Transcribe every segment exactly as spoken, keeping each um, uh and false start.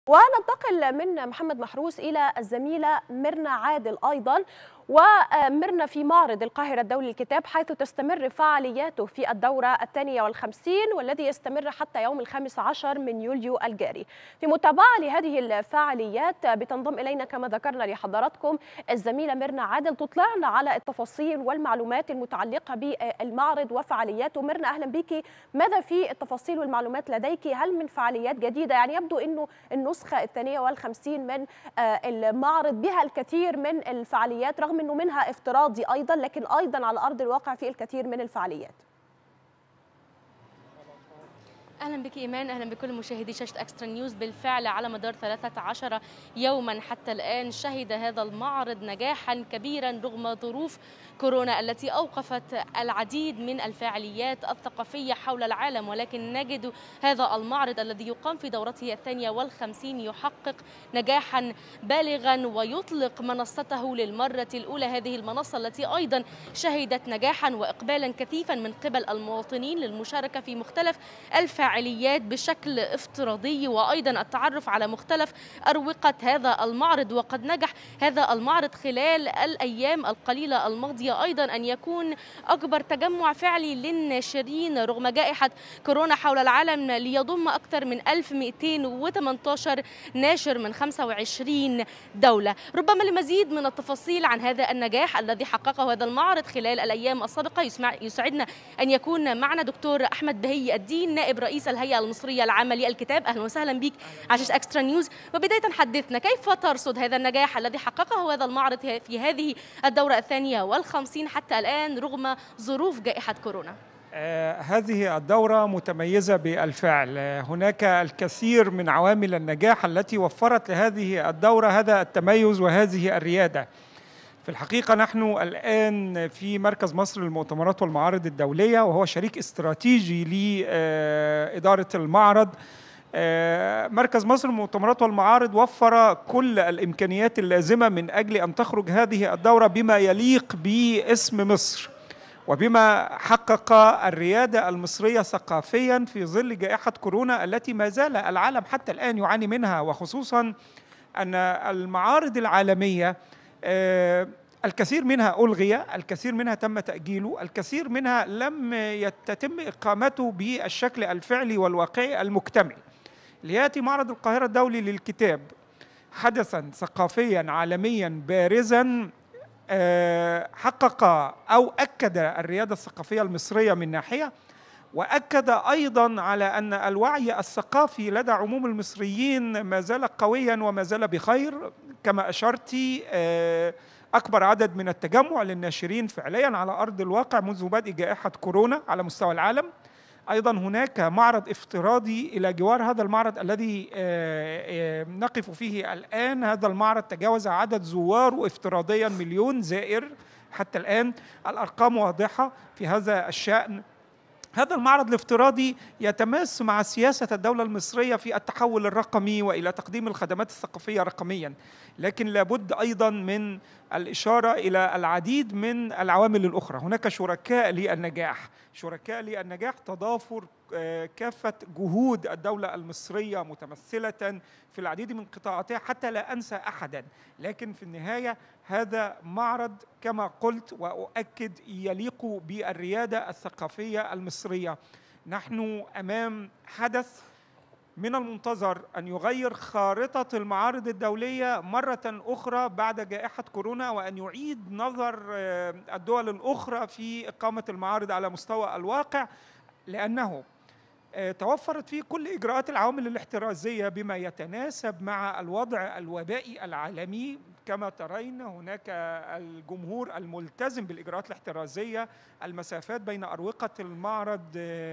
وننتقل من محمد محروس إلى الزميلة ميرنا عادل أيضا. ومرنا في معرض القاهرة الدولي للكتاب، حيث تستمر فعالياته في الدورة الثانية والخمسين، والذي يستمر حتى يوم الخامس عشر من يوليو الجاري. في متابعة لهذه الفعاليات بتنضم إلينا كما ذكرنا لحضراتكم الزميلة ميرنا عادل، تطلعنا على التفاصيل والمعلومات المتعلقة بالمعرض وفعالياته. ميرنا أهلا بك، ماذا في التفاصيل والمعلومات لديك؟ هل من فعاليات جديدة؟ يعني يبدو أنه النسخة الثانية والخمسين من المعرض بها الكثير من الفعاليات، رغم أنه منها افتراضي أيضا، لكن أيضا على أرض الواقع في الكثير من الفعاليات. اهلا بك ايمان، اهلا بكل مشاهدي شاشه اكسترا نيوز. بالفعل على مدار ثلاثة عشر يوما حتى الان شهد هذا المعرض نجاحا كبيرا رغم ظروف كورونا التي اوقفت العديد من الفعاليات الثقافيه حول العالم، ولكن نجد هذا المعرض الذي يقام في دورته الثانيه والخمسين يحقق نجاحا بالغا ويطلق منصته للمره الاولى. هذه المنصه التي ايضا شهدت نجاحا واقبالا كثيفا من قبل المواطنين للمشاركه في مختلف الفعاليات فعاليات بشكل افتراضي، وأيضا التعرف على مختلف أروقة هذا المعرض. وقد نجح هذا المعرض خلال الأيام القليلة الماضية أيضا أن يكون أكبر تجمع فعلي للناشرين رغم جائحة كورونا حول العالم، ليضم أكثر من ألف ومئتين وثمانية عشر ناشر من خمسة وعشرين دولة. ربما لمزيد من التفاصيل عن هذا النجاح الذي حققه هذا المعرض خلال الأيام السابقة يسعدنا أن يكون معنا دكتور أحمد بهي الدين، نائب رئيس الهيئة المصرية العامة للكتاب. أهلا وسهلا بك على شاشة اكسترا نيوز. وبداية حدثنا، كيف ترصد هذا النجاح الذي حققه هذا المعرض في هذه الدورة الثانية والخمسين حتى الآن رغم ظروف جائحة كورونا؟ آه هذه الدورة متميزة بالفعل. آه هناك الكثير من عوامل النجاح التي وفرت لهذه الدورة هذا التميز وهذه الريادة. في الحقيقة نحن الآن في مركز مصر للمؤتمرات والمعارض الدولية، وهو شريك استراتيجي لإدارة المعرض. مركز مصر للمؤتمرات والمعارض وفر كل الإمكانيات اللازمة من أجل أن تخرج هذه الدورة بما يليق باسم مصر، وبما حقق الريادة المصرية ثقافيا في ظل جائحة كورونا التي ما زال العالم حتى الآن يعاني منها، وخصوصا أن المعارض العالمية الكثير منها ألغي، الكثير منها تم تأجيله، الكثير منها لم يتم إقامته بالشكل الفعلي والواقعي المكتمل. ليأتي معرض القاهرة الدولي للكتاب حدثا ثقافيا عالميا بارزا حقق أو أكد الريادة الثقافية المصرية من ناحية، وأكد أيضا على أن الوعي الثقافي لدى عموم المصريين ما زال قويا وما زال بخير. كما أشرتي، أكبر عدد من التجمع للناشرين فعليا على أرض الواقع منذ بدء جائحة كورونا على مستوى العالم. أيضا هناك معرض افتراضي إلى جوار هذا المعرض الذي نقف فيه الآن. هذا المعرض تجاوز عدد زواره افتراضيا مليون زائر حتى الآن، الأرقام واضحة في هذا الشأن. هذا المعرض الافتراضي يتماس مع سياسة الدولة المصرية في التحول الرقمي وإلى تقديم الخدمات الثقافية رقميا، لكن لابد أيضا من الإشارة إلى العديد من العوامل الأخرى. هناك شركاء للنجاح، شركاء للنجاح تضافر كافة جهود الدولة المصرية متمثلة في العديد من قطاعاتها حتى لا أنسى أحدا، لكن في النهاية هذا معرض كما قلت وأؤكد يليق بالريادة الثقافية المصرية. نحن أمام حدث من المنتظر أن يغير خارطة المعارض الدولية مرة أخرى بعد جائحة كورونا، وأن يعيد نظر الدول الأخرى في إقامة المعارض على مستوى الواقع، لأنه توفرت فيه كل إجراءات العوامل الاحترازية بما يتناسب مع الوضع الوبائي العالمي. كما ترين هناك الجمهور الملتزم بالإجراءات الاحترازية، المسافات بين أروقة المعرض،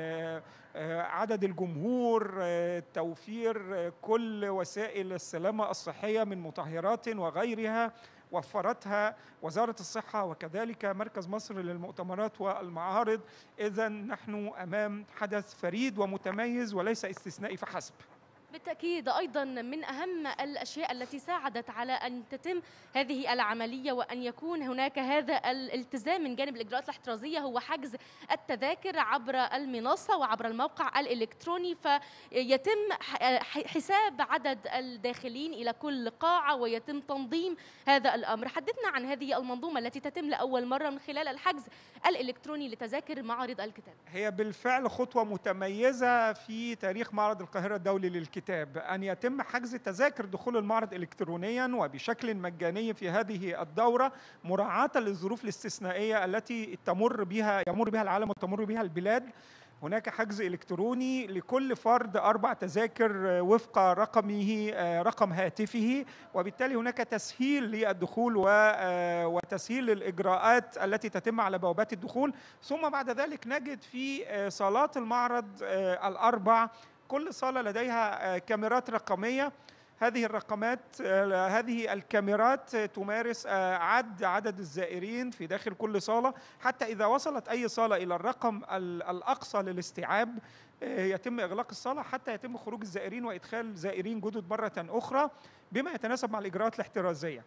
عدد الجمهور، توفير كل وسائل السلامة الصحية من مطهرات وغيرها وفرتها وزارة الصحة وكذلك مركز مصر للمؤتمرات والمعارض. إذن نحن أمام حدث فريد ومتميز وليس استثنائي فحسب. بالتأكيد أيضا من أهم الأشياء التي ساعدت على أن تتم هذه العملية وأن يكون هناك هذا الالتزام من جانب الإجراءات الاحترازية هو حجز التذاكر عبر المنصة وعبر الموقع الإلكتروني، فيتم حساب عدد الداخلين إلى كل قاعة ويتم تنظيم هذا الأمر. حدثنا عن هذه المنظومة التي تتم لأول مرة من خلال الحجز الإلكتروني لتذاكر معرض الكتاب. هي بالفعل خطوة متميزة في تاريخ معرض القاهرة الدولي للكتاب، أن يتم حجز تذاكر دخول المعرض إلكترونيا وبشكل مجاني في هذه الدورة، مراعاة للظروف الاستثنائية التي تمر بها يمر بها العالم وتمر بها البلاد. هناك حجز إلكتروني لكل فرد أربع تذاكر وفق رقمه رقم هاتفه، وبالتالي هناك تسهيل للدخول وتسهيل للإجراءات التي تتم على بوابات الدخول. ثم بعد ذلك نجد في صالات المعرض الأربع كل صالة لديها كاميرات رقمية. هذه الرقمات هذه الكاميرات تمارس عد عدد الزائرين في داخل كل صالة، حتى إذا وصلت أي صالة إلى الرقم الأقصى للاستيعاب يتم إغلاق الصالة حتى يتم خروج الزائرين وإدخال زائرين جدد مرة أخرى بما يتناسب مع الإجراءات الاحترازية.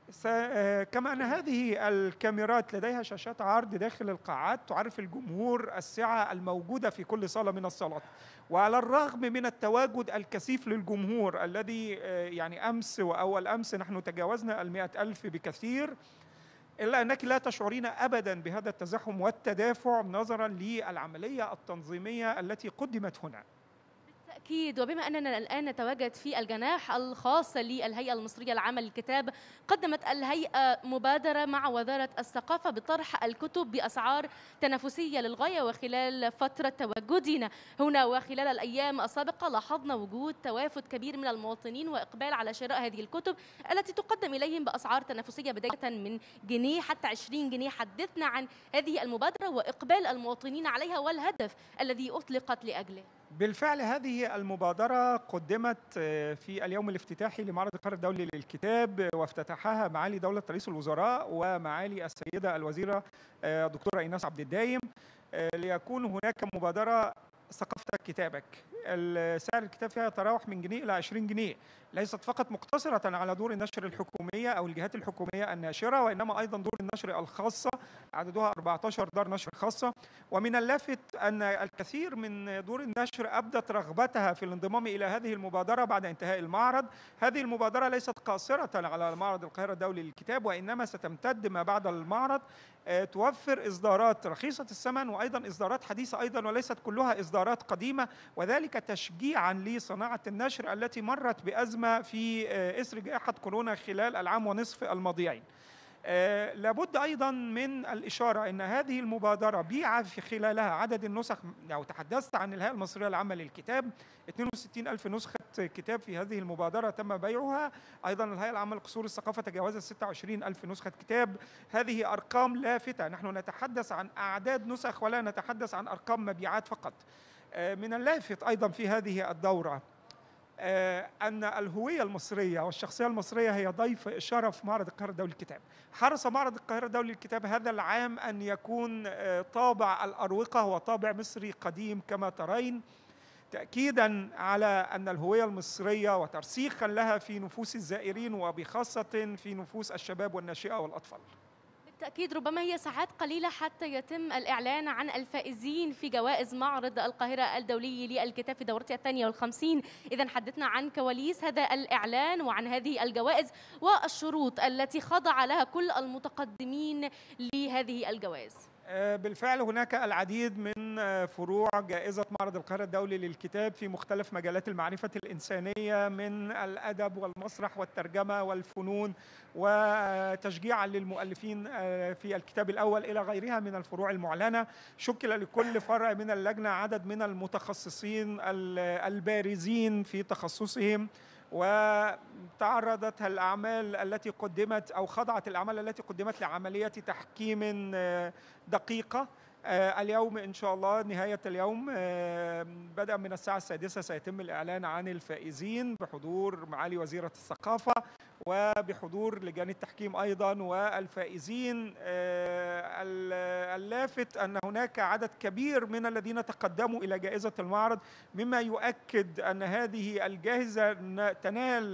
كما أن هذه الكاميرات لديها شاشات عرض داخل القاعات تعرف الجمهور السعة الموجودة في كل صالة من الصالات. وعلى الرغم من التواجد الكثيف للجمهور الذي يعني أمس وأول أمس نحن تجاوزنا المئة ألف بكثير، إلا أنك لا تشعرين أبدا بهذا التزاحم والتدافع نظرا للعملية التنظيمية التي قدمت هنا. أكيد. وبما أننا الآن نتواجد في الجناح الخاص للهيئة المصرية العامة للكتاب، قدمت الهيئة مبادرة مع وزارة الثقافة بطرح الكتب بأسعار تنافسية للغاية. وخلال فترة تواجدنا هنا وخلال الأيام السابقة لاحظنا وجود توافد كبير من المواطنين وإقبال على شراء هذه الكتب التي تقدم إليهم بأسعار تنافسية بداية من جنيه حتى عشرين جنيه. حدثنا عن هذه المبادرة وإقبال المواطنين عليها والهدف الذي أطلقت لأجله. بالفعل هذه المبادرة قدمت في اليوم الافتتاحي لمعرض القاهرة الدولي للكتاب، وافتتحها معالي دولة رئيس الوزراء ومعالي السيدة الوزيرة دكتورة إيناس عبد الدايم، ليكون هناك مبادرة ثقافتك كتابك. سعر الكتاب فيها يتراوح من جنيه إلى عشرين جنيه، ليست فقط مقتصرة على دور النشر الحكومية أو الجهات الحكومية الناشرة، وإنما أيضا دور النشر الخاصة عددها أربعة عشر دار نشر خاصة. ومن اللافت أن الكثير من دور النشر أبدت رغبتها في الانضمام إلى هذه المبادرة بعد انتهاء المعرض. هذه المبادرة ليست قاصرة على معرض القاهرة الدولي للكتاب، وإنما ستمتد ما بعد المعرض، توفر إصدارات رخيصة الثمن وأيضا إصدارات حديثة أيضا، وليست كلها إصدارات قديمة، وذلك تشجيعا لصناعة النشر التي مرت بأزمة في إثر جائحة كورونا خلال العام ونصف الماضيين. آه لابد أيضا من الإشارة أن هذه المبادرة بيع في خلالها عدد النسخ، يعني تحدثت عن الهيئة المصرية العامة للكتاب، اثنين وستين ألف نسخة كتاب في هذه المبادرة تم بيعها. أيضا الهيئة العامة لقصور الثقافة تجاوزت ستة وعشرين ألف نسخة كتاب. هذه أرقام لافتة، نحن نتحدث عن أعداد نسخ ولا نتحدث عن أرقام مبيعات فقط. آه من اللافت أيضا في هذه الدورة أن الهوية المصرية والشخصية المصرية هي ضيف شرف معرض القاهرة الدولي للكتاب. حرص معرض القاهرة الدولي للكتاب هذا العام أن يكون طابع الأروقة هو طابع مصري قديم كما ترين، تأكيدا على أن الهوية المصرية وترسيخا لها في نفوس الزائرين وبخاصة في نفوس الشباب والناشئة والأطفال. بالتأكيد ربما هي ساعات قليلة حتى يتم الإعلان عن الفائزين في جوائز معرض القاهرة الدولي للكتاب في دورته الثانية والخمسين. إذا حدثنا عن كواليس هذا الإعلان وعن هذه الجوائز والشروط التي خضع لها كل المتقدمين لهذه الجوائز. بالفعل هناك العديد من فروع جائزة معرض القاهرة الدولي للكتاب في مختلف مجالات المعرفة الإنسانية، من الأدب والمسرح والترجمة والفنون وتشجيعا للمؤلفين في الكتاب الأول إلى غيرها من الفروع المعلنة. شكل لكل فرع من اللجنة عدد من المتخصصين البارزين في تخصصهم، وتعرضت الأعمال التي قدمت أو خضعت الأعمال التي قدمت لعملية تحكيم دقيقة اليوم إن شاء الله نهاية اليوم بدءا من الساعة السادسة سيتم الإعلان عن الفائزين بحضور معالي وزيرة الثقافة وبحضور لجان التحكيم أيضا والفائزين. اللافت أن هناك عدد كبير من الذين تقدموا إلى جائزة المعرض، مما يؤكد أن هذه الجائزة تنال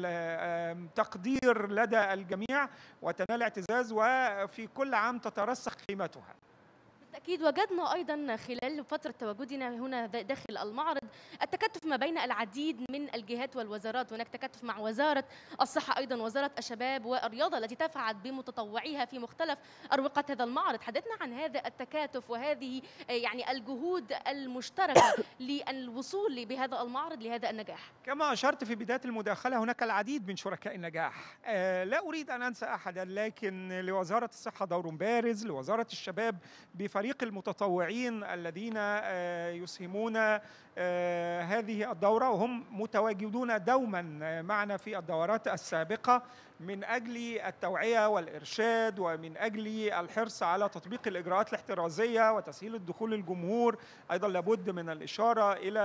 تقدير لدى الجميع وتنال اعتزاز، وفي كل عام تترسخ قيمتها. بالتأكيد وجدنا أيضا خلال فترة تواجدنا هنا داخل المعرض التكاتف ما بين العديد من الجهات والوزارات. هناك تكاتف مع وزارة الصحة، أيضا وزارة الشباب والرياضة التي دفعت بمتطوعيها في مختلف أروقة هذا المعرض. حدثنا عن هذا التكاتف وهذه يعني الجهود المشتركة للوصول بهذا المعرض لهذا النجاح. كما أشرت في بداية المداخلة هناك العديد من شركاء النجاح، لا أريد أن أنسى أحدا، لكن لوزارة الصحة دور بارز، لوزارة الشباب بفريق المتطوعين الذين يسهمون هذه الدورة وهم متواجدون دوما معنا في الدورات السابقة من أجل التوعية والإرشاد ومن أجل الحرص على تطبيق الإجراءات الاحترازية وتسهيل الدخول للجمهور. أيضا لابد من الإشارة إلى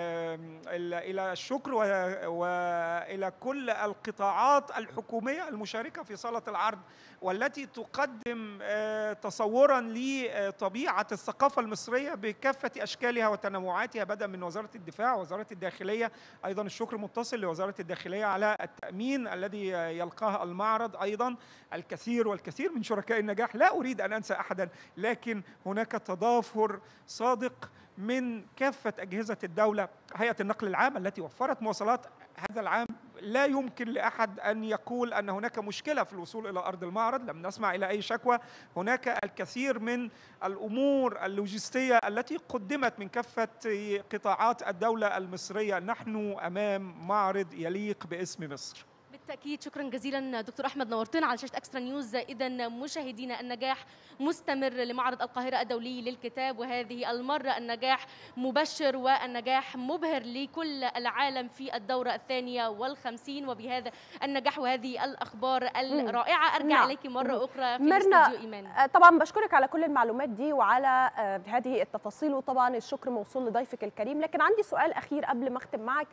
إلى الشكر وإلى كل القطاعات الحكومية المشاركة في صالة العرض والتي تقدم تصورا لطبيعة الثقافة المصرية بكافة أشكالها وتنوعاتها، بدءا من وزارة الدفاع ووزارة الداخلية. أيضا الشكر متصل لوزارة الداخلية على التأمين الذي يلقاه المعرض، أيضا الكثير والكثير من شركاء النجاح، لا أريد أن أنسى أحدا، لكن هناك تضافر صادق من كافة أجهزة الدولة. هيئة النقل العام التي وفرت مواصلات هذا العام، لا يمكن لأحد أن يقول أن هناك مشكلة في الوصول إلى أرض المعرض، لم نسمع إلى أي شكوى. هناك الكثير من الأمور اللوجستية التي قدمت من كافة قطاعات الدولة المصرية. نحن أمام معرض يليق باسم مصر. بالتأكيد شكرا جزيلا دكتور أحمد، نورتنا على شاشة أكسترا نيوز. إذا مشاهدينا النجاح مستمر لمعرض القاهرة الدولي للكتاب، وهذه المرة النجاح مبشر والنجاح مبهر لكل العالم في الدورة الثانية والخمسين. وبهذا النجاح وهذه الأخبار الرائعة أرجع نعم. إليك مرة أخرى في ميرنا، استوديو إيمان. طبعا بشكرك على كل المعلومات دي وعلى هذه التفاصيل، وطبعا الشكر موصول لضيفك الكريم. لكن عندي سؤال أخير قبل ما أختم معك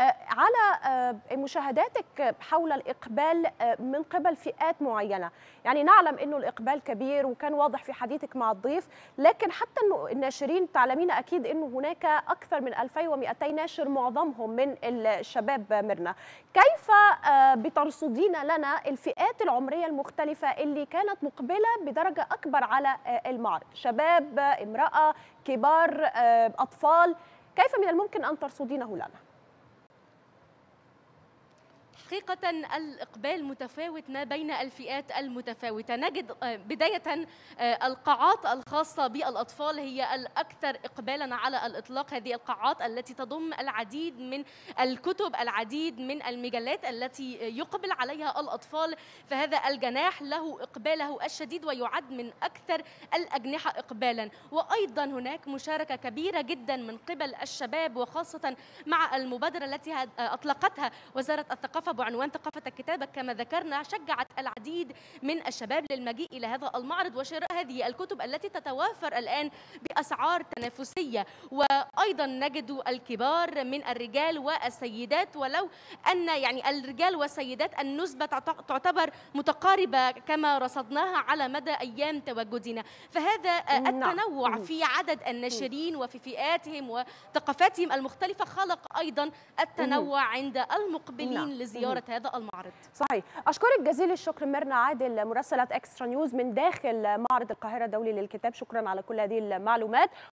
على مشاهداتك حول الإقبال من قبل فئات معينة. يعني نعلم أنه الإقبال كبير وكان واضح في حديثك مع الضيف، لكن حتى الناشرين تعلمين أكيد أنه هناك أكثر من ألفين ومئتين ناشر معظمهم من الشباب. ميرنا، كيف بترصدين لنا الفئات العمرية المختلفة اللي كانت مقبلة بدرجة أكبر على المعرض؟ شباب، امرأة، كبار، أطفال، كيف من الممكن أن ترصدينه لنا؟ حقيقة الإقبال متفاوت ما بين الفئات المتفاوتة. نجد بداية القاعات الخاصة بالأطفال هي الأكثر إقبالا على الإطلاق. هذه القاعات التي تضم العديد من الكتب، العديد من المجلات التي يقبل عليها الأطفال، فهذا الجناح له إقباله الشديد ويعد من أكثر الأجنحة إقبالا. وأيضا هناك مشاركة كبيرة جدا من قبل الشباب، وخاصة مع المبادرة التي أطلقتها وزارة الثقافة بعنوان ثقافة الكتابة. كما ذكرنا شجعت العديد من الشباب للمجيء إلى هذا المعرض وشراء هذه الكتب التي تتوافر الآن بأسعار تنافسية. وأيضا نجد الكبار من الرجال والسيدات، ولو أن يعني الرجال والسيدات النسبة تعتبر متقاربة كما رصدناها على مدى أيام تواجدنا. فهذا التنوع في عدد الناشرين وفي فئاتهم وثقافاتهم المختلفة خلق أيضا التنوع عند المقبلين لزيارة هذا المعرض. صحيح. أشكرك جزيل الشكر ميرنا عادل مراسلة اكسترا نيوز من داخل معرض القاهرة الدولي للكتاب، شكرا على كل هذه المعلومات.